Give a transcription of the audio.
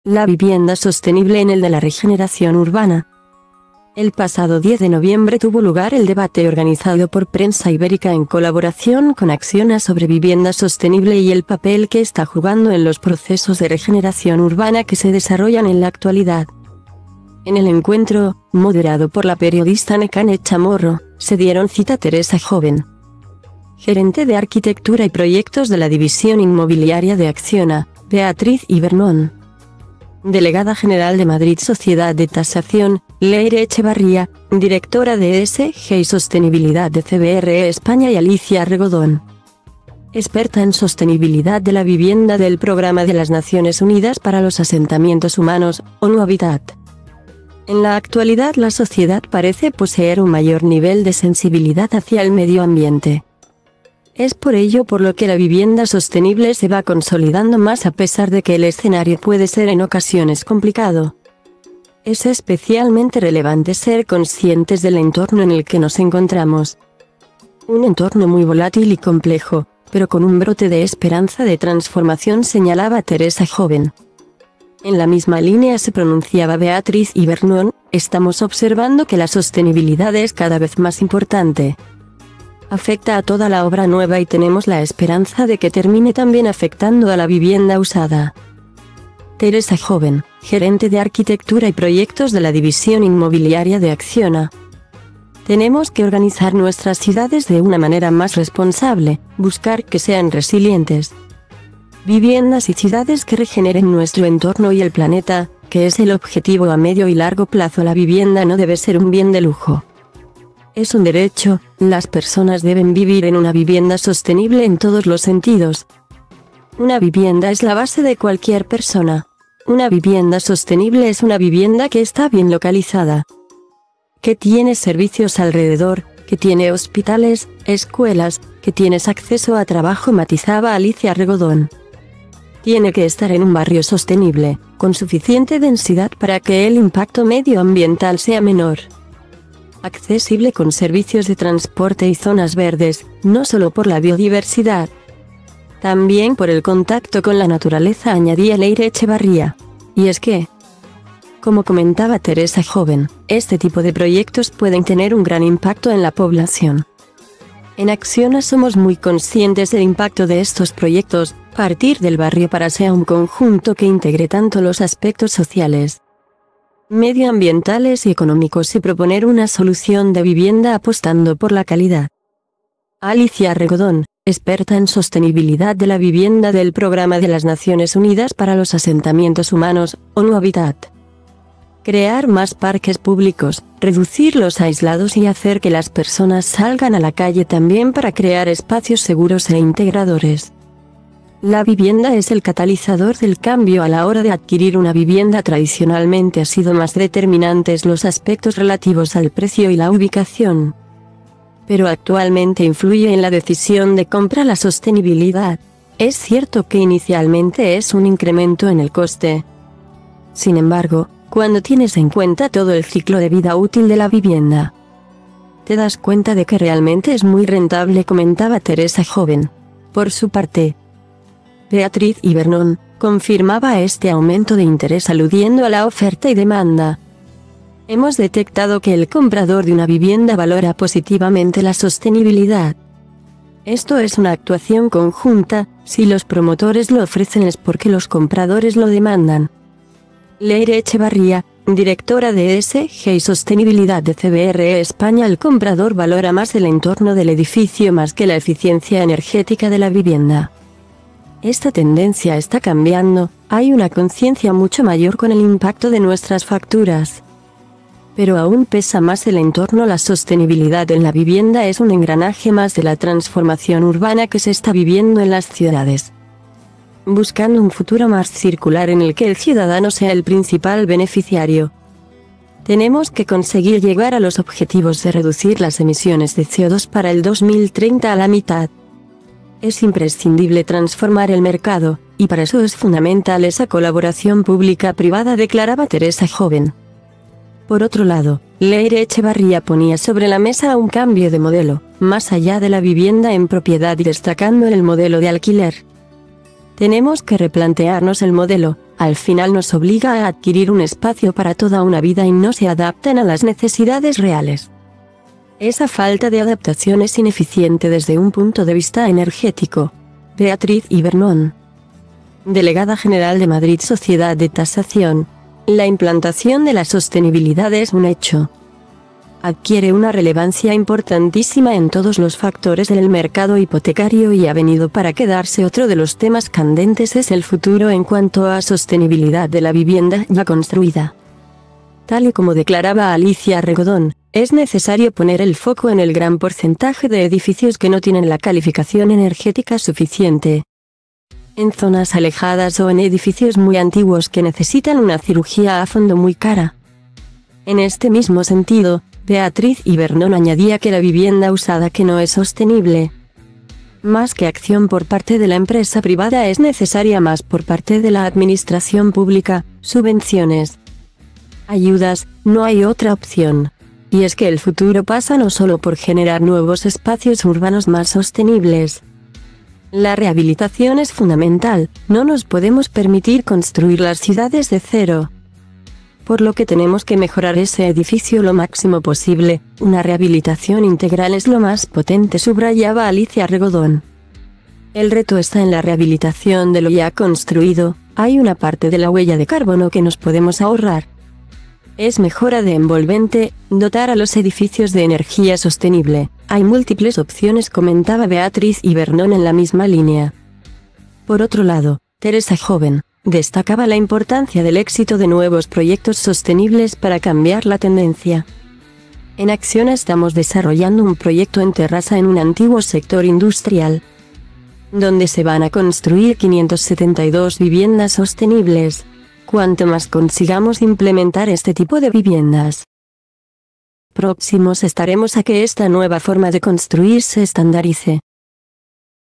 La vivienda sostenible en el de la regeneración urbana. El pasado 10 de noviembre tuvo lugar el debate organizado por Prensa Ibérica en colaboración con Acciona sobre vivienda sostenible y el papel que está jugando en los procesos de regeneración urbana que se desarrollan en la actualidad. En el encuentro, moderado por la periodista Nekane Chamorro, se dieron cita Teresa Joven, gerente de Arquitectura y Proyectos de la División Inmobiliaria de Acciona, Beatriz Ibernón, delegada general de Madrid Sociedad de Tasación, Leire Echevarría, directora de ESG y Sostenibilidad de CBRE España y Alicia Regodón, experta en sostenibilidad de la vivienda del Programa de las Naciones Unidas para los Asentamientos Humanos, ONU Habitat. En la actualidad la sociedad parece poseer un mayor nivel de sensibilidad hacia el medio ambiente. Es por ello por lo que la vivienda sostenible se va consolidando más a pesar de que el escenario puede ser en ocasiones complicado. Es especialmente relevante ser conscientes del entorno en el que nos encontramos. Un entorno muy volátil y complejo, pero con un brote de esperanza de transformación, señalaba Teresa Joven. En la misma línea se pronunciaba Beatriz Ibernón: estamos observando que la sostenibilidad es cada vez más importante. Afecta a toda la obra nueva y tenemos la esperanza de que termine también afectando a la vivienda usada. Teresa Joven, gerente de Arquitectura y Proyectos de la División Inmobiliaria de Acciona. Tenemos que organizar nuestras ciudades de una manera más responsable, buscar que sean resilientes. Viviendas y ciudades que regeneren nuestro entorno y el planeta, que es el objetivo a medio y largo plazo. La vivienda no debe ser un bien de lujo. Es un derecho, las personas deben vivir en una vivienda sostenible en todos los sentidos. Una vivienda es la base de cualquier persona. Una vivienda sostenible es una vivienda que está bien localizada, que tiene servicios alrededor, que tiene hospitales, escuelas, que tienes acceso a trabajo, matizaba Alicia Regodón. Tiene que estar en un barrio sostenible, con suficiente densidad para que el impacto medioambiental sea menor. Accesible con servicios de transporte y zonas verdes, no solo por la biodiversidad, también por el contacto con la naturaleza, añadía Leire Echevarría. Y es que, como comentaba Teresa Joven, este tipo de proyectos pueden tener un gran impacto en la población. En Acciona somos muy conscientes del impacto de estos proyectos, partir del barrio para sea un conjunto que integre tanto los aspectos sociales, medioambientales y económicos y proponer una solución de vivienda apostando por la calidad. Alicia Regodón, experta en sostenibilidad de la vivienda del Programa de las Naciones Unidas para los Asentamientos Humanos, ONU Habitat. Crear más parques públicos, reducir los aislados y hacer que las personas salgan a la calle también para crear espacios seguros e integradores. La vivienda es el catalizador del cambio. A la hora de adquirir una vivienda tradicionalmente ha sido más determinantes los aspectos relativos al precio y la ubicación. Pero actualmente influye en la decisión de compra la sostenibilidad. Es cierto que inicialmente es un incremento en el coste. Sin embargo, cuando tienes en cuenta todo el ciclo de vida útil de la vivienda, te das cuenta de que realmente es muy rentable, comentaba Teresa Joven. Por su parte, Beatriz Ibernón confirmaba este aumento de interés aludiendo a la oferta y demanda. Hemos detectado que el comprador de una vivienda valora positivamente la sostenibilidad. Esto es una actuación conjunta, si los promotores lo ofrecen es porque los compradores lo demandan. Leire Echevarría, directora de ESG y Sostenibilidad de CBRE España. El comprador valora más el entorno del edificio más que la eficiencia energética de la vivienda. Esta tendencia está cambiando, hay una conciencia mucho mayor con el impacto de nuestras facturas. Pero aún pesa más el entorno. La sostenibilidad en la vivienda es un engranaje más de la transformación urbana que se está viviendo en las ciudades, buscando un futuro más circular en el que el ciudadano sea el principal beneficiario. Tenemos que conseguir llegar a los objetivos de reducir las emisiones de CO2 para el 2030 a la mitad. Es imprescindible transformar el mercado, y para eso es fundamental esa colaboración pública-privada, declaraba Teresa Joven. Por otro lado, Leire Echevarría ponía sobre la mesa un cambio de modelo, más allá de la vivienda en propiedad y destacando el modelo de alquiler. Tenemos que replantearnos el modelo, al final nos obliga a adquirir un espacio para toda una vida y no se adaptan a las necesidades reales. Esa falta de adaptación es ineficiente desde un punto de vista energético. Beatriz Ibernón, delegada general de Madrid Sociedad de Tasación. La implantación de la sostenibilidad es un hecho. Adquiere una relevancia importantísima en todos los factores del mercado hipotecario y ha venido para quedarse. Otro de los temas candentes es el futuro en cuanto a sostenibilidad de la vivienda ya construida. Tal y como declaraba Alicia Regodón, es necesario poner el foco en el gran porcentaje de edificios que no tienen la calificación energética suficiente. En zonas alejadas o en edificios muy antiguos que necesitan una cirugía a fondo muy cara. En este mismo sentido, Beatriz Ibernón añadía que la vivienda usada que no es sostenible. Más que acción por parte de la empresa privada es necesaria más por parte de la administración pública, subvenciones, ayudas, no hay otra opción. Y es que el futuro pasa no solo por generar nuevos espacios urbanos más sostenibles. La rehabilitación es fundamental, no nos podemos permitir construir las ciudades de cero. Por lo que tenemos que mejorar ese edificio lo máximo posible, una rehabilitación integral es lo más potente, subrayaba Alicia Regodón. El reto está en la rehabilitación de lo ya construido, hay una parte de la huella de carbono que nos podemos ahorrar. Es mejora de envolvente, dotar a los edificios de energía sostenible, hay múltiples opciones, comentaba Beatriz Ibernón en la misma línea. Por otro lado, Teresa Joven destacaba la importancia del éxito de nuevos proyectos sostenibles para cambiar la tendencia. En Acciona estamos desarrollando un proyecto en Terrassa en un antiguo sector industrial, donde se van a construir 572 viviendas sostenibles. Cuanto más consigamos implementar este tipo de viviendas, próximos estaremos a que esta nueva forma de construir se estandarice.